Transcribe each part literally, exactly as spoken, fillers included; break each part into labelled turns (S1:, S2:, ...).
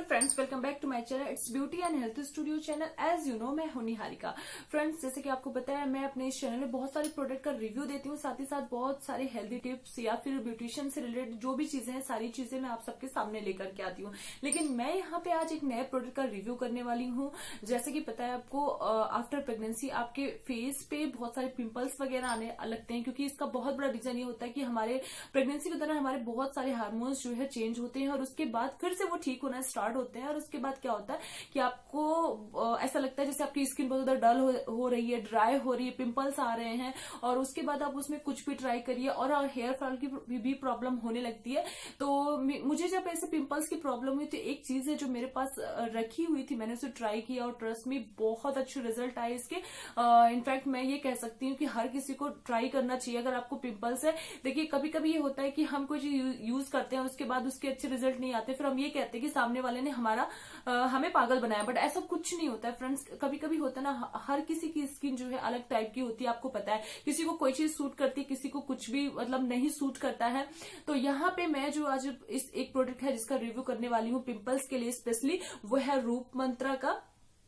S1: Friends, welcome back to my channel. It's beauty and health studio channel. As you know, मैं हूं Niharika. Friends, जैसे कि आपको पता है, मैं अपने इस चैनल में बहुत सारे प्रोडक्ट का रिव्यू देती हूँ, साथ ही साथ बहुत सारे हेल्दी टिप्स या फिर ब्यूटिशियन से रिलेटेड जो भी चीजें हैं, सारी चीजें मैं आप सबके सामने लेकर के आती हूँ। लेकिन मैं यहाँ पे आज एक नए प्रोडक्ट का रिव्यू करने वाली हूँ। जैसे कि पता है आपको, आफ्टर प्रेगनेंसी आपके फेस पे बहुत सारे पिंपल्स वगैरह आने लगते हैं, क्योंकि इसका बहुत बड़ा रीजन ये होता है कि हमारे प्रेगनेंसी के दौरान हमारे बहुत सारे हार्मोन्स जो है चेंज होते हैं और उसके बाद फिर से वो ठीक होना स्टार्ट होते हैं। और उसके बाद क्या होता है कि आपको ऐसा लगता है जैसे आपकी स्किन बहुत ज्यादा डल हो, हो रही है, ड्राई हो रही है, पिंपल्स आ रहे हैं। और उसके बाद आप उसमें कुछ भी ट्राई करिए और हेयर फॉल की भी प्रॉब्लम होने लगती है। तो मुझे जब ऐसे पिंपल्स की प्रॉब्लम हुई तो एक चीज है जो मेरे पास रखी हुई थी, मैंने उसे ट्राई किया और ट्रस्ट में बहुत अच्छे रिजल्ट आए इसके। इनफैक्ट मैं ये कह सकती हूँ कि हर किसी को ट्राई करना चाहिए अगर आपको पिंपल्स है। देखिए, कभी कभी ये होता है कि हम कोई चीज यूज करते हैं, उसके बाद उसके अच्छे रिजल्ट नहीं आते, फिर हम ये कहते हैं कि सामने वाले ने हमारा आ, हमें पागल बनाया। बट ऐसा कुछ नहीं होता है फ्रेंड्स। कभी कभी होता है ना, हर किसी की स्किन जो है अलग टाइप की होती है, आपको पता है। किसी को कोई चीज सूट करती है, किसी को कुछ भी मतलब नहीं सूट करता है। तो यहाँ पे मैं जो आज इस एक प्रोडक्ट है जिसका रिव्यू करने वाली हूँ पिंपल्स के लिए स्पेशली, वो है रूप मंत्रा का।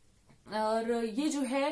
S1: और ये जो है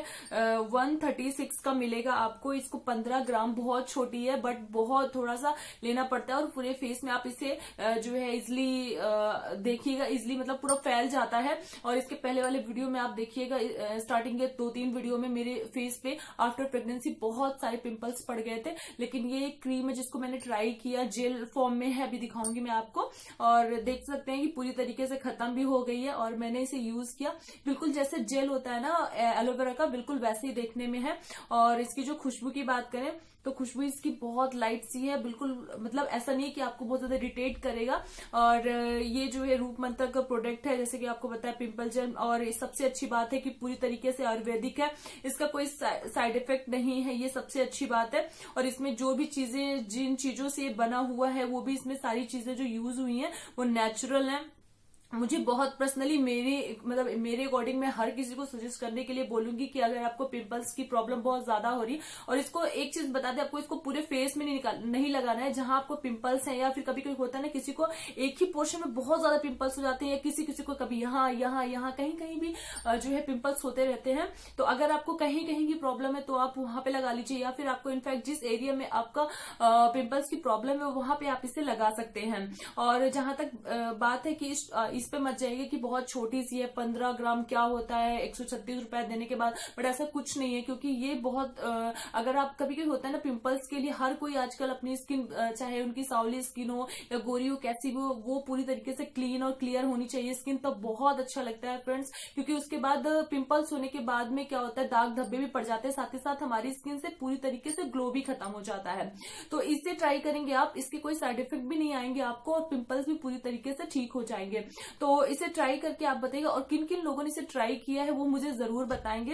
S1: वन थर्टी सिक्स का मिलेगा आपको। इसको पंद्रह ग्राम, बहुत छोटी है बट बहुत थोड़ा सा लेना पड़ता है और पूरे फेस में आप इसे जो है इजिली देखिएगा, इजिली मतलब पूरा फैल जाता है। और इसके पहले वाले वीडियो में आप देखिएगा, स्टार्टिंग के दो तीन वीडियो में मेरे फेस पे आफ्टर प्रेगनेंसी बहुत सारे पिंपल्स पड़ गए थे। लेकिन ये एक क्रीम है जिसको मैंने ट्राई किया, जेल फॉर्म में है, अभी दिखाऊंगी मैं आपको। और देख सकते हैं कि पूरी तरीके से खत्म भी हो गई है और मैंने इसे यूज किया। बिल्कुल जैसे जेल होता है ना एलोवेरा का, बिल्कुल वैसे ही देखने में है। और इसकी जो खुशबू की बात करें तो खुशबू इसकी बहुत लाइट सी है, बिल्कुल मतलब ऐसा नहीं है कि आपको बहुत ज्यादा इरिटेट करेगा। और ये जो है रूप मंत्र का प्रोडक्ट है, जैसे कि आपको पता है पिंपल जेल। और सबसे अच्छी बात है कि पूरी तरीके से आयुर्वेदिक है, इसका कोई साइड इफेक्ट नहीं है, ये सबसे अच्छी बात है। और इसमें जो भी चीजें, जिन चीजों से बना हुआ है, वो भी इसमें सारी चीजें जो यूज हुई हैं वो नेचुरल है। मुझे बहुत पर्सनली मेरे मतलब मेरे अकॉर्डिंग मैं हर किसी को सजेस्ट करने के लिए बोलूंगी कि अगर आपको पिंपल्स की प्रॉब्लम बहुत ज्यादा हो रही, और इसको एक चीज बता दें, आपको इसको पूरे फेस में नहीं निकाल नहीं लगाना है। जहां आपको पिंपल्स है, या फिर कभी कभी होता है ना किसी को एक ही पोर्शन में बहुत ज्यादा पिंपल्स हो जाते हैं, या किसी किसी को कभी यहाँ यहाँ यहाँ कहीं कहीं भी जो है पिंपल्स होते रहते हैं। तो अगर आपको कहीं कहीं की प्रॉब्लम है तो आप वहां पे लगा लीजिए, या फिर आपको इनफैक्ट जिस एरिया में आपका पिंपल्स की प्रॉब्लम है वहां पे आप इसे लगा सकते हैं। और जहां तक बात है कि इस पे मत जाइए कि बहुत छोटी सी है, पंद्रह ग्राम क्या होता है एक सौ छत्तीस रुपए देने के बाद, बट ऐसा कुछ नहीं है। क्योंकि ये बहुत अगर आप कभी कभी होता है ना पिंपल्स के लिए, हर कोई आजकल अपनी स्किन, चाहे उनकी सावली स्किन हो या गोरी हो, कैसी भी हो, वो पूरी तरीके से क्लीन और क्लियर होनी चाहिए स्किन, तो बहुत अच्छा लगता है फ्रेंड्स। क्योंकि उसके बाद पिंपल्स होने के बाद में क्या होता है, दाग धब्बे भी पड़ जाते हैं, साथ ही साथ हमारी स्किन से पूरी तरीके से ग्लो भी खत्म हो जाता है। तो इसे ट्राई करेंगे आप, इसके कोई साइड इफेक्ट भी नहीं आएंगे आपको और पिंपल्स भी पूरी तरीके से ठीक हो जाएंगे। तो इसे ट्राई करके आप बताइएगा, और किन किन लोगों ने इसे ट्राई किया है वो मुझे जरूर बताएंगे।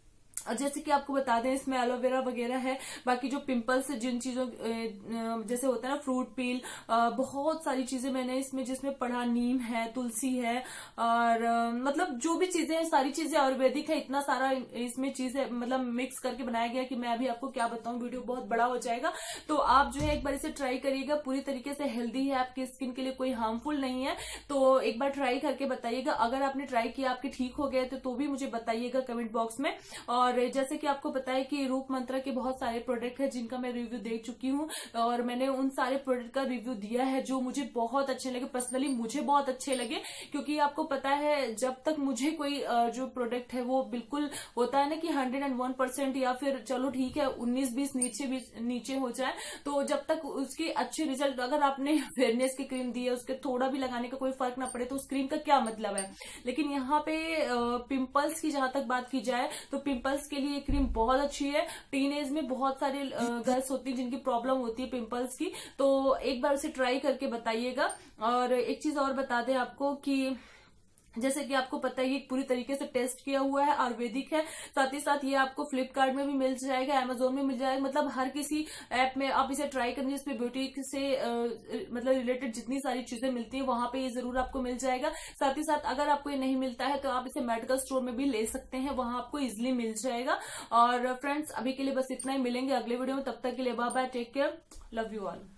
S1: जैसे कि आपको बता दें, इसमें एलोवेरा वगैरह है। बाकी जो पिंपल्स जिन चीजों जैसे होता है ना फ्रूट पील, बहुत सारी चीजें मैंने इसमें जिसमें पढ़ा, नीम है, तुलसी है, और मतलब जो भी चीजें हैं सारी चीजें आयुर्वेदिक है। इतना सारा इसमें चीजें मतलब मिक्स करके बनाया गया कि मैं अभी आपको क्या बताऊं, वीडियो बहुत बड़ा हो जाएगा। तो आप जो है एक बार इसे ट्राई करिएगा, पूरी तरीके से हेल्दी है, आपकी स्किन के लिए कोई हार्मफुल नहीं है। तो एक बार ट्राई करके बताइएगा। अगर आपने ट्राई किया, आपके ठीक हो गए तो, तो भी मुझे बताइएगा कमेंट बॉक्स में। और जैसे कि आपको पता है कि रूप मंत्रा के बहुत सारे प्रोडक्ट है जिनका मैं रिव्यू दे चुकी हूँ, और मैंने उन सारे प्रोडक्ट का रिव्यू दिया है जो मुझे बहुत अच्छे लगे, पर्सनली मुझे बहुत अच्छे लगे। क्योंकि आपको पता है, जब तक मुझे कोई जो प्रोडक्ट है वो बिल्कुल होता है ना कि हंड्रेड एंड वन परसेंट, या फिर चलो ठीक है उन्नीस बीस नीचे भी नीचे हो जाए, तो जब तक उसके अच्छे रिजल्ट, अगर आपने फेयरनेस की क्रीम दी है, उसके थोड़ा भी लगाने का कोई फर्क ना पड़े तो उस क्रीम का क्या मतलब है। लेकिन यहाँ पे पिंपल्स की जहां तक बात की जाए तो पिंपल्स के लिए ये क्रीम बहुत अच्छी है। टीन एज में बहुत सारे गर्ल्स होती हैं जिनकी प्रॉब्लम होती है पिंपल्स की, तो एक बार उसे ट्राई करके बताइएगा। और एक चीज और बता दें आपको कि जैसे कि आपको पता है ये पूरी तरीके से टेस्ट किया हुआ है, आयुर्वेदिक है। साथ ही साथ ये आपको फ्लिपकार्ट में भी मिल जाएगा, अमेजोन में मिल जाएगा, मतलब हर किसी ऐप में आप इसे ट्राई करेंगे। इसमें ब्यूटी से आ, मतलब रिलेटेड जितनी सारी चीजें मिलती है वहां पे ये जरूर आपको मिल जाएगा। साथ ही साथ अगर आपको ये नहीं मिलता है तो आप इसे मेडिकल स्टोर में भी ले सकते हैं, वहां आपको इजिली मिल जाएगा। और फ्रेंड्स, अभी के लिए बस इतना ही, मिलेंगे अगले वीडियो में, तब तक के लिए bye bye, take care, love you all.